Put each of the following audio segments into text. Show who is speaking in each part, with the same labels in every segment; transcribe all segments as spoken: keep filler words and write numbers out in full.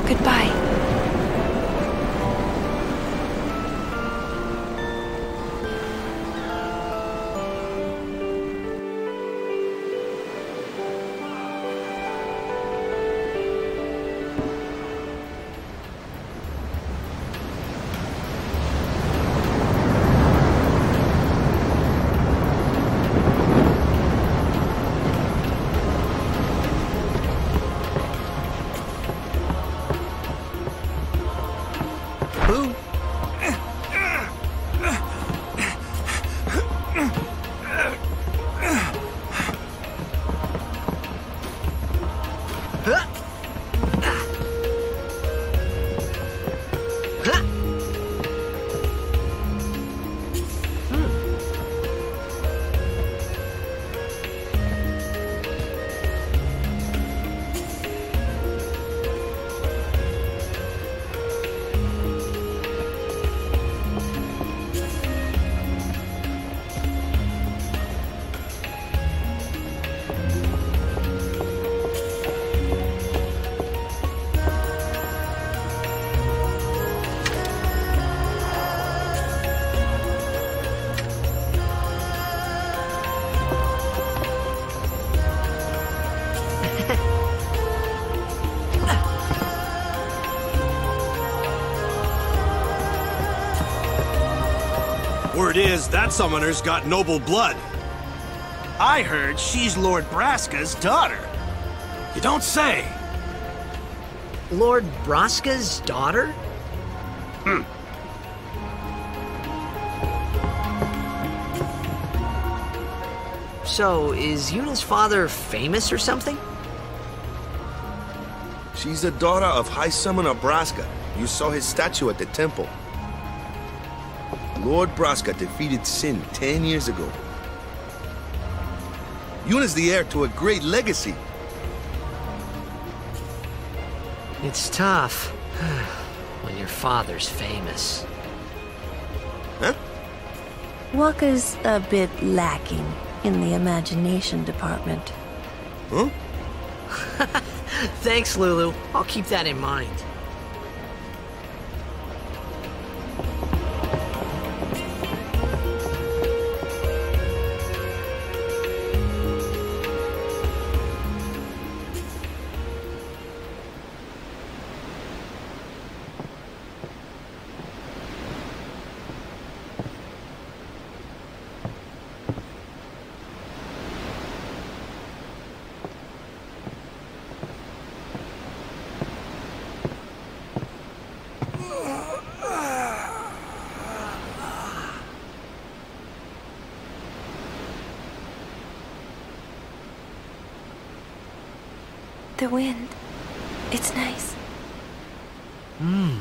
Speaker 1: Goodbye.
Speaker 2: Word is, that summoner's got noble blood.
Speaker 3: I heard she's Lord Braska's daughter. You don't say.
Speaker 4: Lord Braska's daughter?
Speaker 3: Hmm.
Speaker 4: So, is Yuna's father famous or something?
Speaker 5: She's the daughter of High Summoner Braska. You saw his statue at the temple. Lord Braska defeated Sin ten years ago. Yuna's the heir to a great legacy.
Speaker 4: It's tough when your father's famous.
Speaker 5: Huh?
Speaker 6: Wakka's a bit lacking in the imagination department.
Speaker 5: Huh?
Speaker 4: Thanks, Lulu. I'll keep that in mind.
Speaker 1: The wind. It's nice.
Speaker 4: Hmm.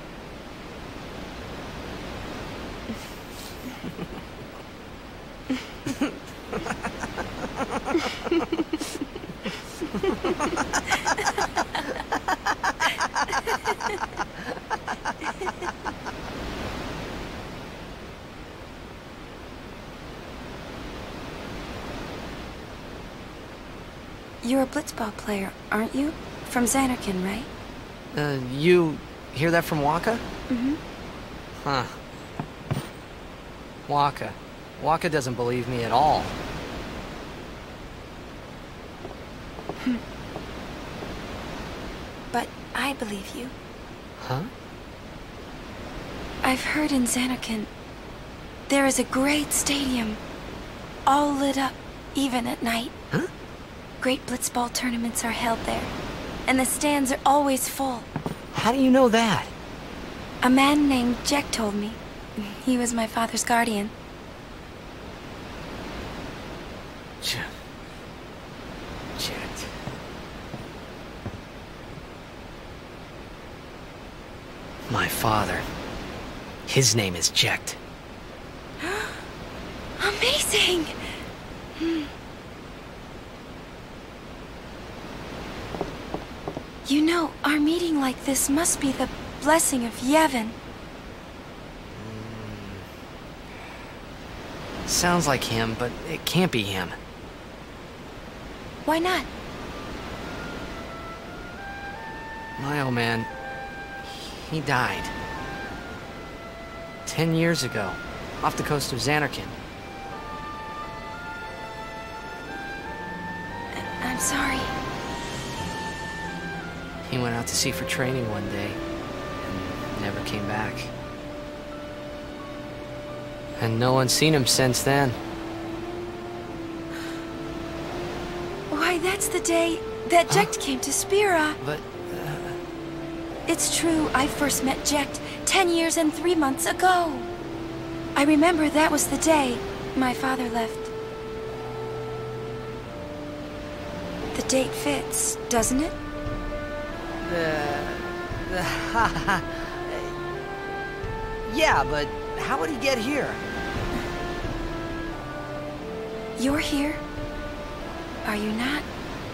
Speaker 1: You're a blitzball player, aren't you? From Zanarkand, right?
Speaker 4: Uh, you hear that from Wakka?
Speaker 1: Mm-hmm.
Speaker 4: Huh. Wakka. Wakka doesn't believe me at all.
Speaker 1: But I believe you.
Speaker 4: Huh?
Speaker 1: I've heard in Zanarkand there is a great stadium, all lit up, even at night.
Speaker 4: Huh?
Speaker 1: Great blitzball tournaments are held there, and the stands are always full.
Speaker 4: How do you know that?
Speaker 1: A man named Jecht told me. He was my father's guardian.
Speaker 4: Jecht. Jecht. My father. His name is Jecht.
Speaker 1: Amazing! You know, our meeting like this must be the blessing of Yevon.
Speaker 4: Sounds like him, but it can't be him.
Speaker 1: Why not?
Speaker 4: My old man, he died. Ten years ago, off the coast of Xanarkand.
Speaker 1: I'm sorry.
Speaker 4: He went out to sea for training one day, and never came back. And no one's seen him since then.
Speaker 1: Why, that's the day that Jecht came to Spira.
Speaker 4: But,
Speaker 1: It's true, I first met Jecht ten years and three months ago. I remember that was the day my father left. The date fits, doesn't it?
Speaker 4: uh, yeah, but how would he get here?
Speaker 1: You're here, are you not?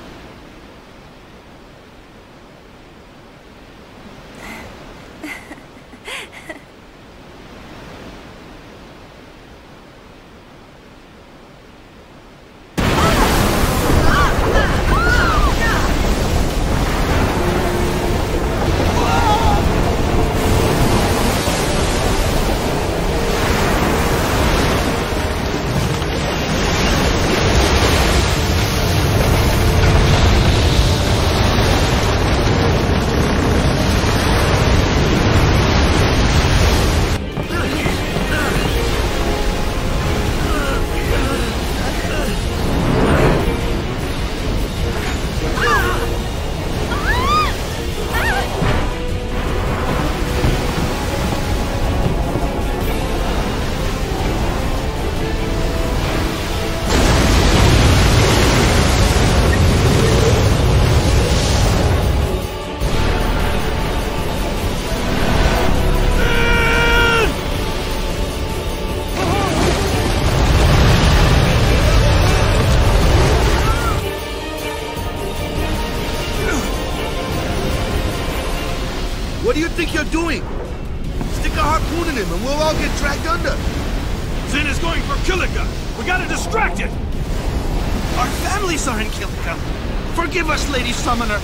Speaker 5: What do you think you're doing? Stick a harpoon in him and we'll all get dragged under.
Speaker 2: Zin is going for Kilika. We gotta distract it.
Speaker 3: Our families are in Kilika. Forgive us, Lady Summoner.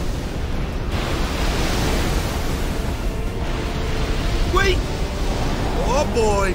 Speaker 5: Wait! Oh boy!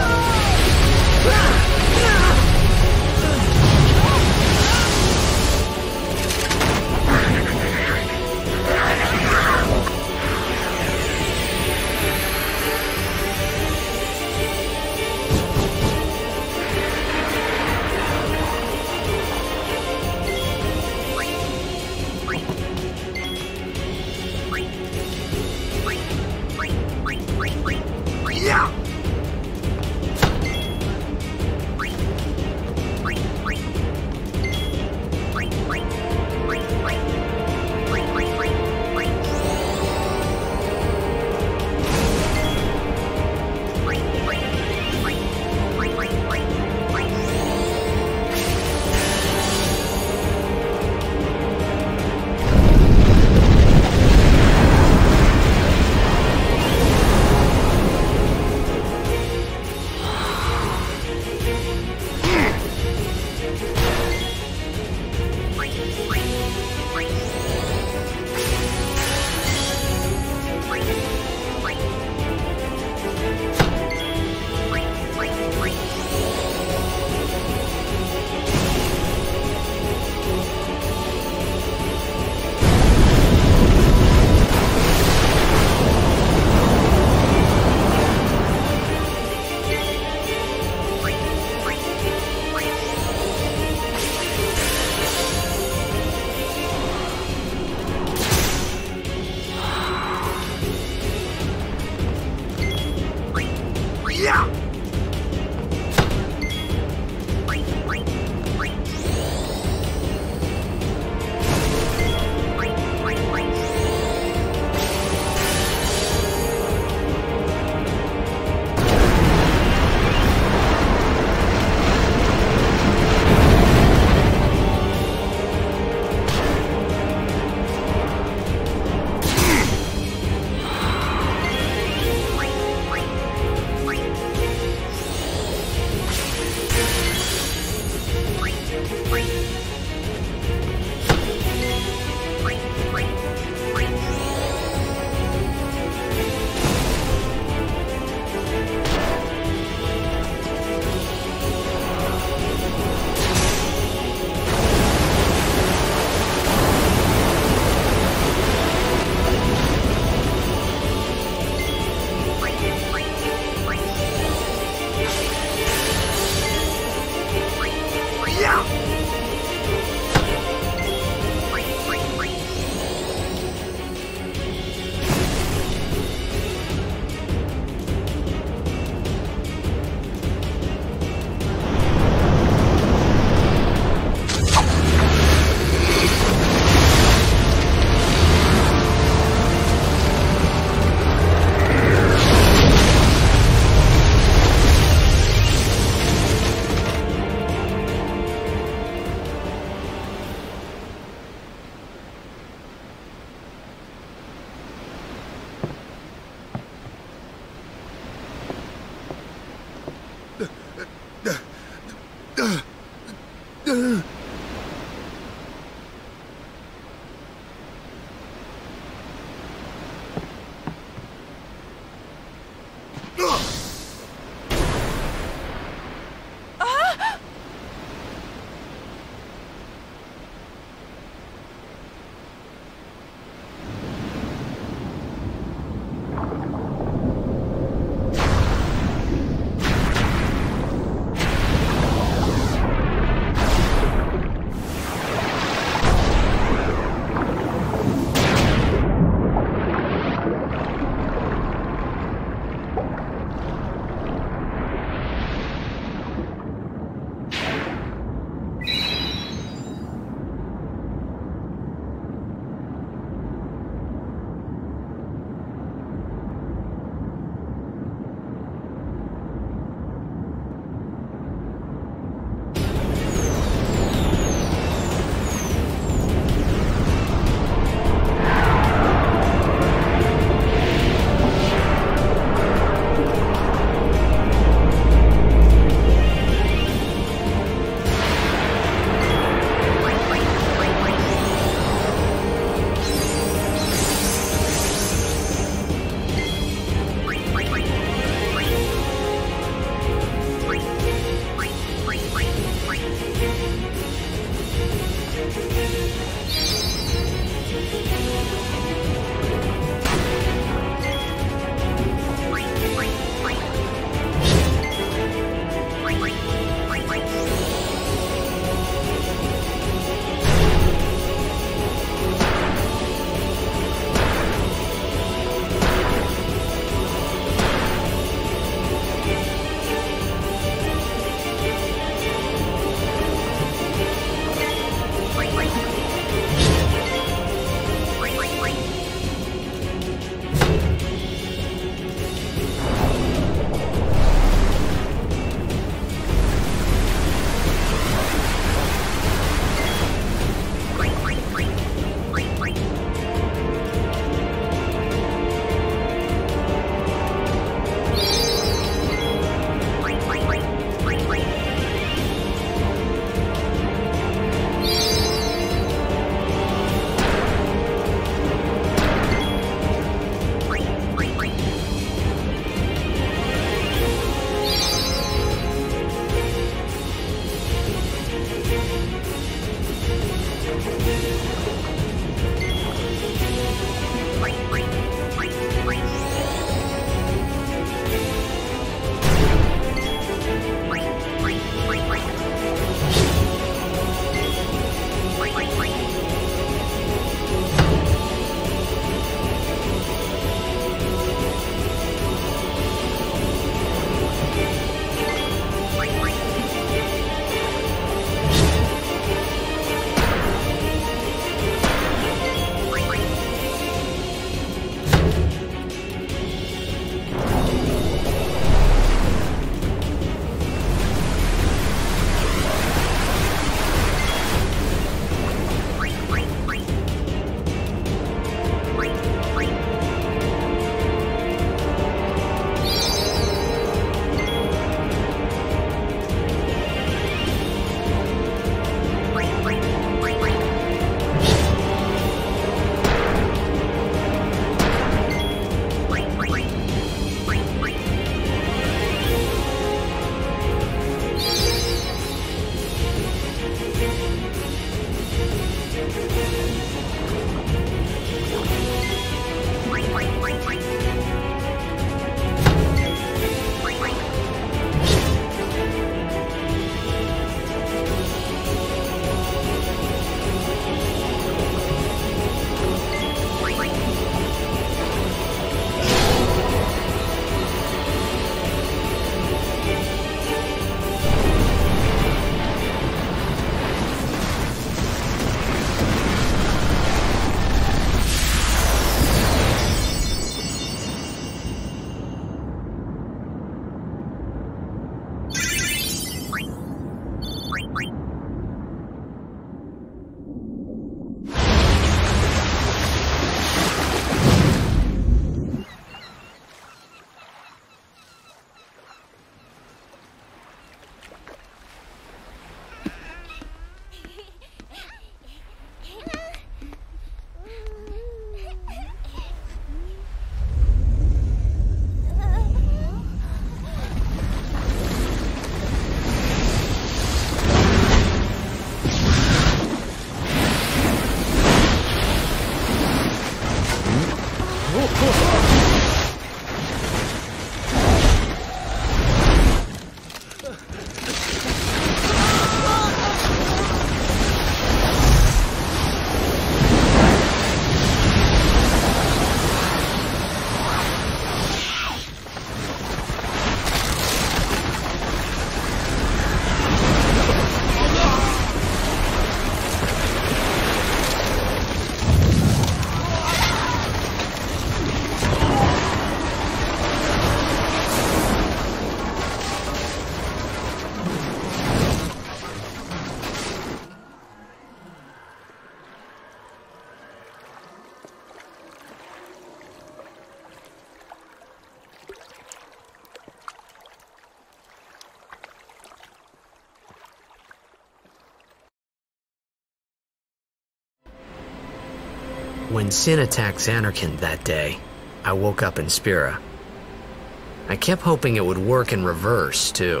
Speaker 4: When Sin attacked Zanarkand that day, I woke up in Spira. I kept hoping it would work in reverse, too.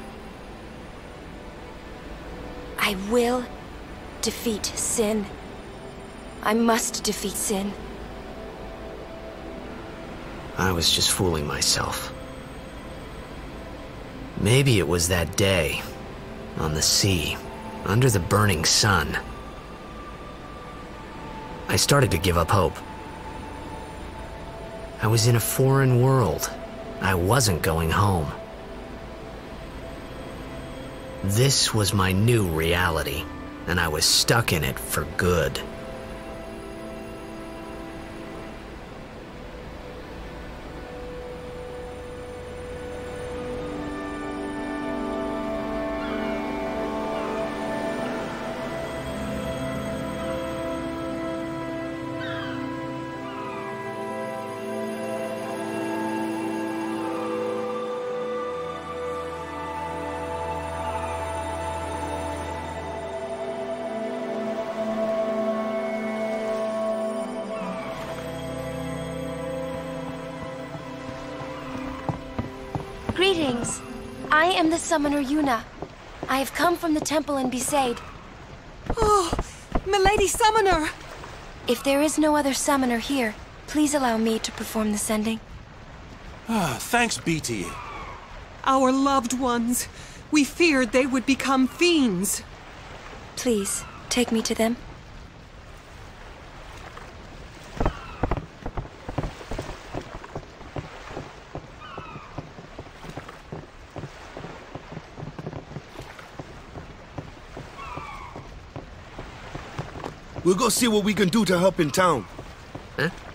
Speaker 1: I will defeat Sin. I must defeat Sin.
Speaker 4: I was just fooling myself. Maybe it was that day, on the sea, under the burning sun. I started to give up hope. I was in a foreign world. I wasn't going home. This was my new reality, and I was stuck in it for good.
Speaker 1: Greetings. I am the summoner Yuna. I have come from the temple in Besaid.
Speaker 7: Oh, Milady Summoner!
Speaker 1: If there is no other summoner here, please allow me to perform the sending.
Speaker 3: Ah, thanks be to you.
Speaker 7: Our loved ones. We feared they would become fiends.
Speaker 1: Please, take me to them.
Speaker 5: We'll go see what we can do to help in town.
Speaker 4: Huh?